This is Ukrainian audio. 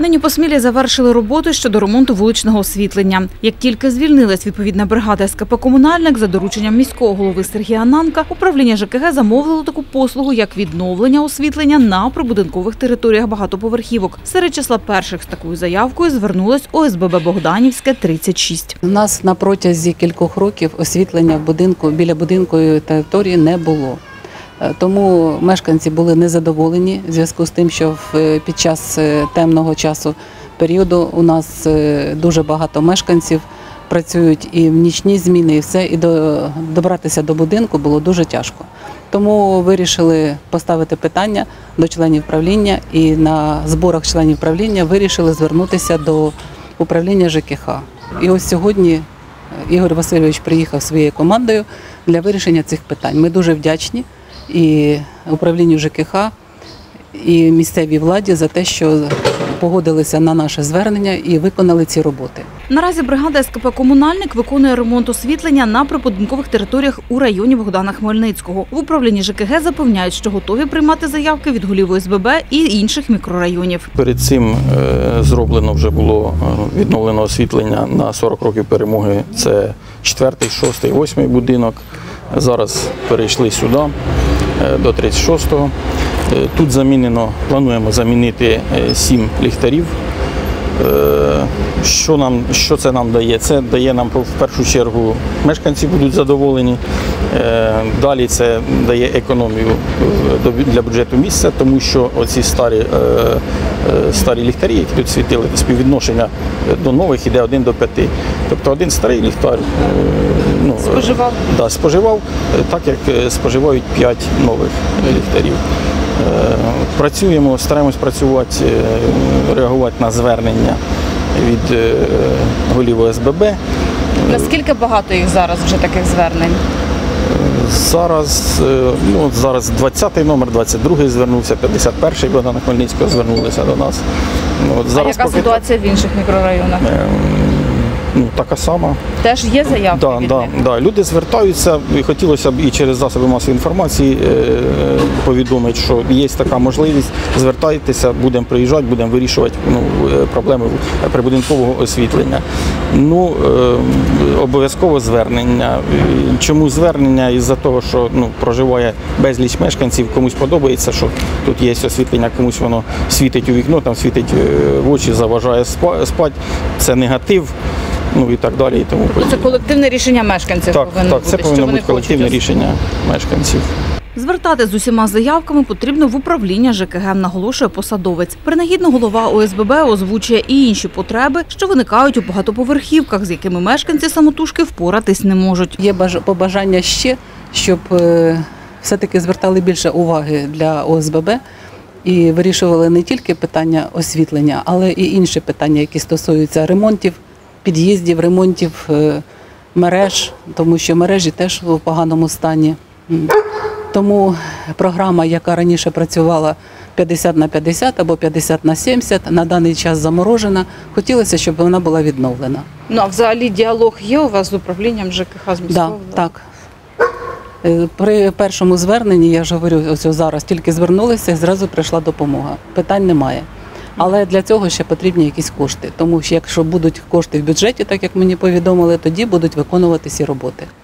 Нині Посмілі завершили роботи щодо ремонту вуличного освітлення. Як тільки звільнилась відповідна бригада СКП «Комунальник», за дорученням міського голови Сергія Нанка, управління ЖКГ замовило таку послугу, як відновлення освітлення на прибудинкових територіях багатоповерхівок. Серед числа перших з такою заявкою звернулось ОСББ «Богданівське», 36. У нас на протязі кількох років освітлення біля будинкової території не було. Тому мешканці були незадоволені в зв'язку з тим, що під час темного часу періоду у нас дуже багато мешканців працюють і в нічні зміни, і все, і добратися до будинку було дуже тяжко. Тому вирішили поставити питання до членів правління, і на зборах членів правління вирішили звернутися до управління ЖКХ. І ось сьогодні Ігор Васильович приїхав своєю командою для вирішення цих питань. Ми дуже вдячні і управлінню ЖКХ, і місцевій владі за те, що погодилися на наше звернення і виконали ці роботи. Наразі бригада СКП «Комунальник» виконує ремонт освітлення на прибудинкових територіях у районі Богдана Хмельницького. В управлінні ЖКГ запевняють, що готові приймати заявки від голів ОСББ і інших мікрорайонів. Перед цим зроблено вже було відновлено освітлення на 40 років перемоги. Це 4-й, 6-й, 8-й будинок. Зараз перейшли сюди, до 36-го. Тут плануємо замінити 7 ліхтарів. Що це нам дає? Це дає нам, в першу чергу, мешканці будуть задоволені. Далі це дає економію для бюджету місця, тому що оці старі ліхтарі, які тут світили, співвідношення до нових іде 1 до 5. Тобто один старий ліхтар споживав так, як споживають 5 нових ліхтарів. Працюємо, стараємось працювати, реагувати на звернення від голів ОСББ. Наскільки багато їх зараз вже таких звернень? Зараз 20-й номер, 22-й звернувся, 51-й Богдана Хмельницького звернулися до нас. Зараз яка ситуація в інших мікрорайонах? Така сама. Теж є заявки від них? Так, люди звертаються, і хотілося б і через засоби масової інформації повідомити, що є така можливість, звертайтеся, будемо приїжджати, будемо вирішувати проблеми прибудинкового освітлення. Обов'язково звернення. Чому звернення? Із-за того, що проживає безліч мешканців, комусь подобається, що тут є освітлення, комусь воно світить у вікно, там світить в очі, заважає спати, це негатив. І так далі. І тому це колективне рішення мешканців повинно бути? Так, це повинно бути колективне рішення мешканців. Звертати з усіма заявками потрібно в управління ЖКГ, наголошує посадовець. Принагідно голова ОСББ озвучує і інші потреби, що виникають у багатоповерхівках, з якими мешканці самотужки впоратись не можуть. Є побажання ще, щоб все-таки звертали більше уваги для ОСББ і вирішували не тільки питання освітлення, але і інші питання, які стосуються ремонтів, під'їздів, ремонтів мереж, тому що мережі теж у поганому стані. Тому програма, яка раніше працювала 50/50 або 50/70, на даний час заморожена, хотілося, щоб вона була відновлена. А взагалі діалог є у вас з управлінням ЖКХ, з міського? Так. При першому зверненні, я ж говорю, ось зараз тільки звернулися і зразу прийшла допомога. Питань немає. Але для цього ще потрібні якісь кошти. Тому що якщо будуть кошти в бюджеті, так як мені повідомили, тоді будуть виконуватися ці роботи.